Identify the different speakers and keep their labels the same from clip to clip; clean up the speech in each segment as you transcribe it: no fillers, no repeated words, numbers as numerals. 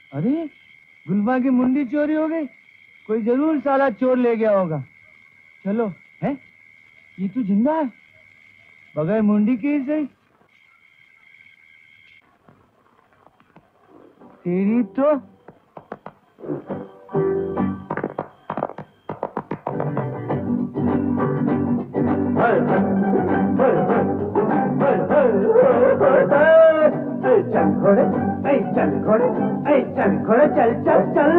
Speaker 1: अरे गुलबा की मुंडी चोरी हो गई। कोई जरूर साला चोर ले गया होगा। चलो है ये तू जिंदा है बगैर मुंडी की सही। तेरी तो
Speaker 2: चल घोड़े, चल घोड़े, चल घोड़े, चल चल चल।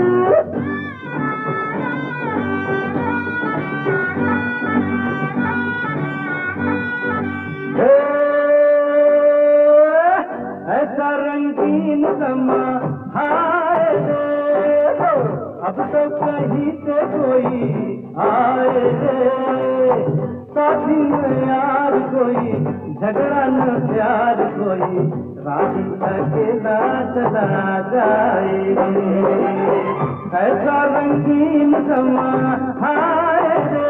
Speaker 2: ऐसा रंगीन समा हाय रे, अब तो कहीं से कोई आए रे। साथी में यार कोई झगड़ा न प्यार कोई, राही अकेला चला जाए रे। ऐसा रंगीन समा हाय रे।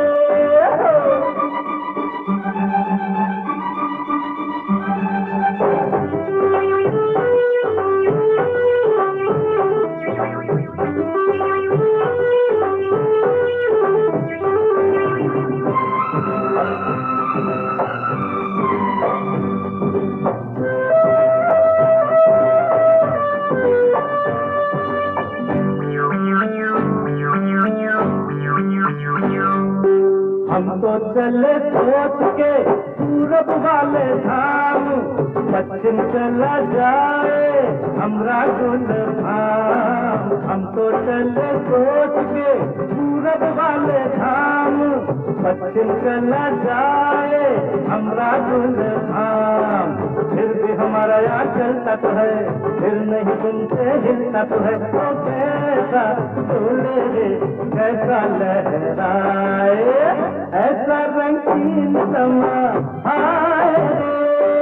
Speaker 2: हम तो चले सोच के पूरब वाले धाम, पश्चिम चला जाए हमरा गुल धाम। हम तो चले सोच के पूरब वाले धाम, पश्चिम चला जाए हमरा गुल धाम। फिर भी हमारा यहाँ चलता तो है, फिर नहीं सुनते हिलता तो है। तो कैसा डोले रे कैसा लहराए, ऐसा रंगीन समा हाय रे।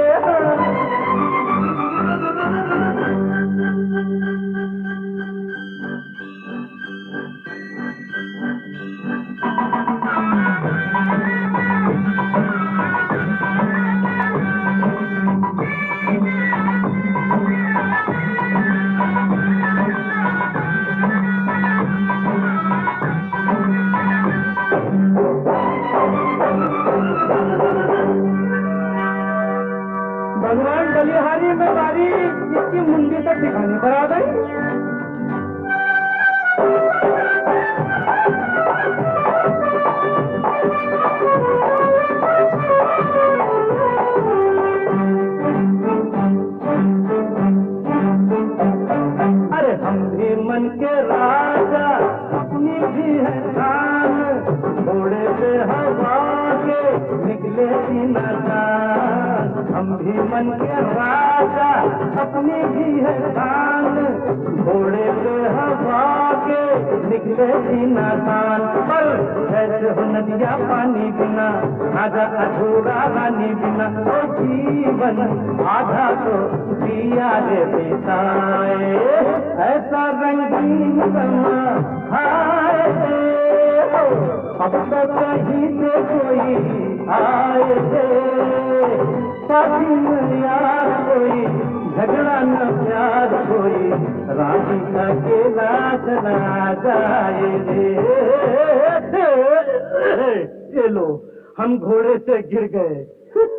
Speaker 2: भगवान बलिहारी में बारी इसकी मुंडी तक दिखाने पर आ गई। अरे हम भी मन के राजा अपनी भी है शान, घोड़े पे हवा के निकले सीना जान। हम भी मन के राजा अपनी भी है शान, घोड़े पे हवा के निकले सीना जान। पर कैसे हो नदिया पानी बिना, आधा अधूरा रानी बिना। तो जीवन आधा तो दिया रे बिताए, ऐसा रंगीन समा हाय रे। अब तो कहीं से कोई आए थे, साथी में यार कोई झगड़ा न प्यार कोई, राही अकेला चला जाए रे। ये लो हम घोड़े से गिर गए।